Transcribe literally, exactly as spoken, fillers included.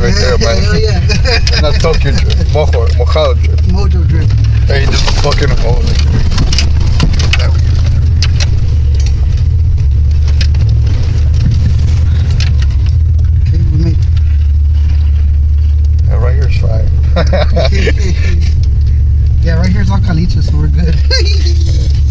right there, man. Hell yeah. Not Tokyo drift, Mojo, Mojado drift. Mojo drift. Hey, just fucking hold it. There we go. Okay, we made it. Yeah, right here's fine. Yeah, right here's all calitos, so we're good.